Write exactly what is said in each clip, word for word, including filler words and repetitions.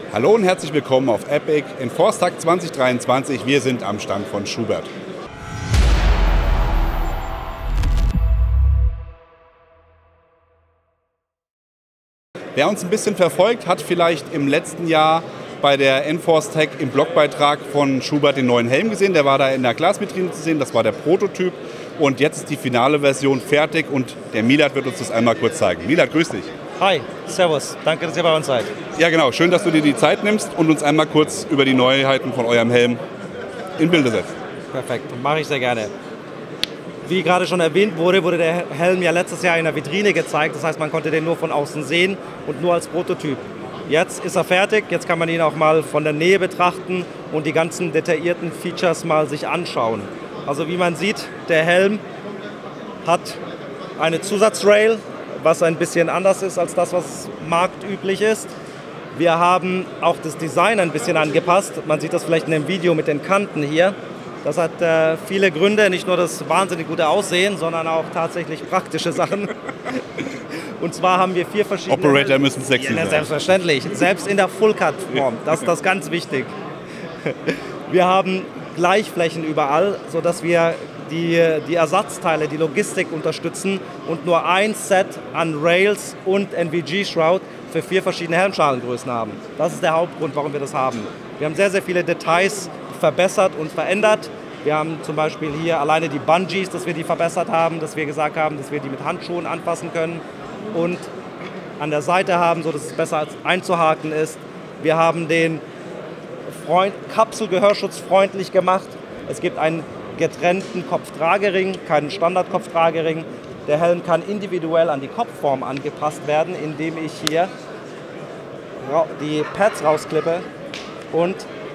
Hallo und herzlich willkommen auf Epic Enforce-Tag zwanzig dreiundzwanzig. Wir sind am Stand von Schubert. Wer uns ein bisschen verfolgt, hat vielleicht im letzten Jahr bei der Enforce-Tag im Blogbeitrag von Schubert den neuen Helm gesehen. Der war da in der Glasvitrine zu sehen, das war der Prototyp. Und jetzt ist die finale Version fertig und der Milad wird uns das einmal kurz zeigen. Milad, grüß dich. Hi, servus, danke, dass ihr bei uns seid. Ja genau, schön, dass du dir die Zeit nimmst und uns einmal kurz über die Neuheiten von eurem Helm in Bilder setzt. Perfekt, mache ich sehr gerne. Wie gerade schon erwähnt wurde, wurde der Helm ja letztes Jahr in der Vitrine gezeigt. Das heißt, man konnte den nur von außen sehen und nur als Prototyp. Jetzt ist er fertig, jetzt kann man ihn auch mal von der Nähe betrachten und die ganzen detaillierten Features mal sich anschauen. Also wie man sieht, der Helm hat eine Zusatzrail, was ein bisschen anders ist als das, was marktüblich ist. Wir haben auch das Design ein bisschen angepasst. Man sieht das vielleicht in dem Video mit den Kanten hier. Das hat äh, viele Gründe, nicht nur das wahnsinnig gute Aussehen, sondern auch tatsächlich praktische Sachen. Und zwar haben wir vier verschiedene... Operator müssen sexy ja, sein. Selbstverständlich, selbst in der Full-Cut-Form. Das ist das ganz wichtig. Wir haben Gleichflächen überall, sodass wir die, die Ersatzteile, die Logistik unterstützen und nur ein Set an Rails und N V G-Shroud für vier verschiedene Helmschalengrößen haben. Das ist der Hauptgrund, warum wir das haben. Wir haben sehr, sehr viele Details verbessert und verändert. Wir haben zum Beispiel hier alleine die Bungees, dass wir die verbessert haben, dass wir gesagt haben, dass wir die mit Handschuhen anfassen können und an der Seite haben, sodass es besser einzuhaken ist. Wir haben den Freund, Kapselgehörschutz freundlich gemacht. Es gibt einen getrennten Kopftragering, keinen Standard-Kopftragering. Der Helm kann individuell an die Kopfform angepasst werden, indem ich hier die Pads rausklippe und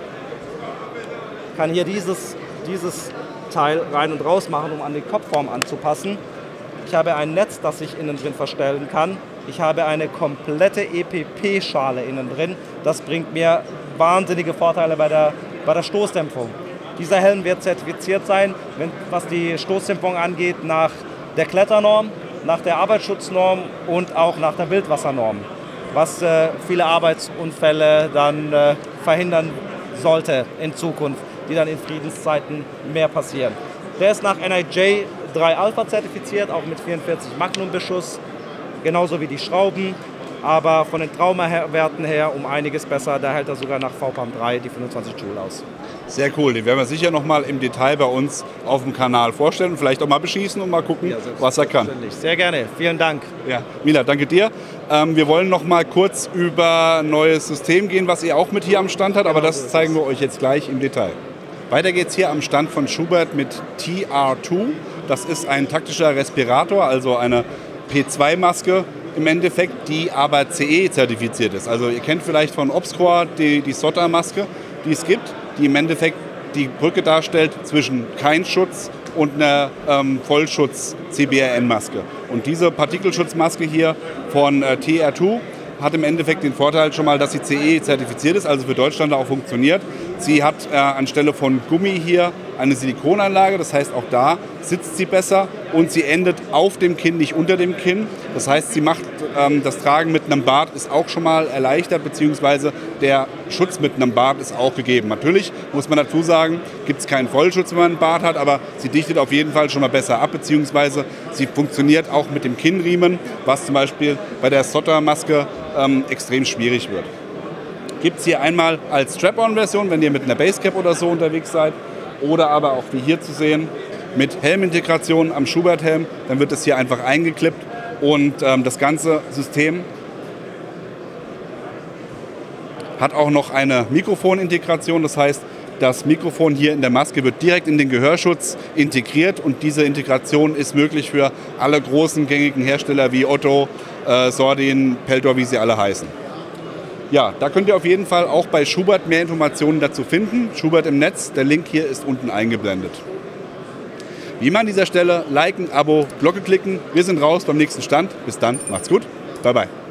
kann hier dieses, dieses Teil rein und raus machen, um an die Kopfform anzupassen. Ich habe ein Netz, das ich innen drin verstellen kann. Ich habe eine komplette E P P-Schale innen drin. Das bringt mir wahnsinnige Vorteile bei der, bei der Stoßdämpfung. Dieser Helm wird zertifiziert sein, wenn, was die Stoßdämpfung angeht, nach der Kletternorm, nach der Arbeitsschutznorm und auch nach der Wildwassernorm, was äh, viele Arbeitsunfälle dann äh, verhindern sollte in Zukunft, die dann in Friedenszeiten mehr passieren. Der ist nach N I J drei Alpha zertifiziert, auch mit vierundvierzig Magnum Beschuss, genauso wie die Schrauben, aber von den Traumawerten her um einiges besser. Da hält er sogar nach V PAM drei die fünfundzwanzig Joule aus. Sehr cool, den werden wir sicher noch mal im Detail bei uns auf dem Kanal vorstellen und vielleicht auch mal beschießen und mal gucken, ja, was er kann. Sehr gerne, vielen Dank. Ja, Milad, danke dir. Ähm, wir wollen noch mal kurz über ein neues System gehen, was ihr auch mit hier am Stand habt, aber das zeigen wir euch jetzt gleich im Detail. Weiter geht's hier am Stand von Schubert mit T R zwei. Das ist ein taktischer Respirator, also eine P zwei Maske im Endeffekt, die aber C E zertifiziert ist. Also ihr kennt vielleicht von Obscor die, die S O T A-Maske, die es gibt, die im Endeffekt die Brücke darstellt zwischen kein Schutz und einer ähm, Vollschutz-C B R N-Maske. Und diese Partikelschutzmaske hier von äh, T R zwei hat im Endeffekt den Vorteil schon mal, dass sie C E zertifiziert ist, also für Deutschland auch funktioniert. Sie hat äh, anstelle von Gummi hier eine Silikonanlage, das heißt auch da sitzt sie besser und sie endet auf dem Kinn, nicht unter dem Kinn. Das heißt, sie macht ähm, das Tragen mit einem Bart ist auch schon mal erleichtert, beziehungsweise der Schutz mit einem Bart ist auch gegeben. Natürlich muss man dazu sagen, gibt es keinen Vollschutz, wenn man einen Bart hat, aber sie dichtet auf jeden Fall schon mal besser ab, beziehungsweise sie funktioniert auch mit dem Kinnriemen, was zum Beispiel bei der S O T A-Maske ähm, extrem schwierig wird. Gibt es hier einmal als Strap-on-Version, wenn ihr mit einer Basecap oder so unterwegs seid, oder aber auch wie hier zu sehen, mit Helmintegration am Schubert-Helm, dann wird das hier einfach eingeklippt und ähm, das ganze System hat auch noch eine Mikrofonintegration, das heißt, das Mikrofon hier in der Maske wird direkt in den Gehörschutz integriert und diese Integration ist möglich für alle großen gängigen Hersteller wie Otto, äh, Sordin, Peltor, wie sie alle heißen. Ja, da könnt ihr auf jeden Fall auch bei Schubert mehr Informationen dazu finden. Schubert im Netz, der Link hier ist unten eingeblendet. Wie immer an dieser Stelle liken, Abo, Glocke klicken. Wir sind raus beim nächsten Stand. Bis dann, macht's gut. Bye bye.